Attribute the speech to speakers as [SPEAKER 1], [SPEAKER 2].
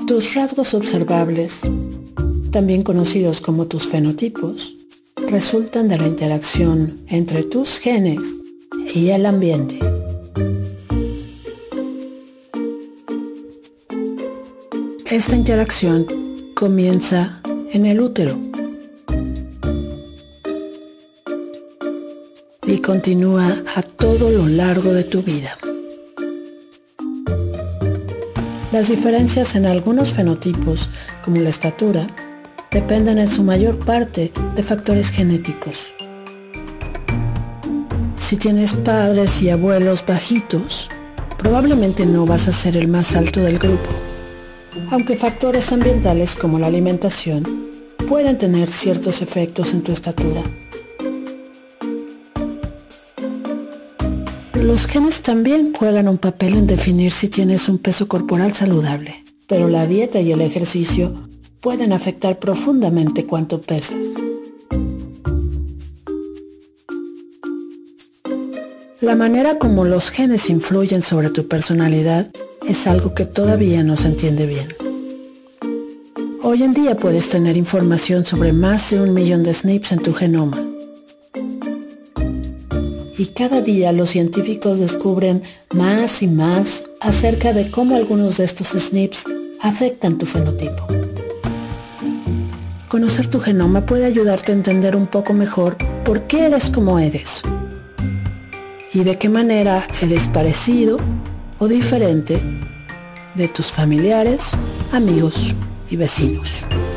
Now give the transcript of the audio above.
[SPEAKER 1] Tus rasgos observables, también conocidos como tus fenotipos, resultan de la interacción entre tus genes y el ambiente. Esta interacción comienza en el útero y continúa a todo lo largo de tu vida. Las diferencias en algunos fenotipos, como la estatura, dependen en su mayor parte de factores genéticos. Si tienes padres y abuelos bajitos, probablemente no vas a ser el más alto del grupo, aunque factores ambientales como la alimentación pueden tener ciertos efectos en tu estatura. Los genes también juegan un papel en definir si tienes un peso corporal saludable, pero la dieta y el ejercicio pueden afectar profundamente cuánto pesas. La manera como los genes influyen sobre tu personalidad es algo que todavía no se entiende bien. Hoy en día puedes tener información sobre más de 1 millón de SNPs en tu genoma. Y cada día los científicos descubren más y más acerca de cómo algunos de estos SNPs afectan tu fenotipo. Conocer tu genoma puede ayudarte a entender un poco mejor por qué eres como eres y de qué manera eres parecido o diferente de tus familiares, amigos y vecinos.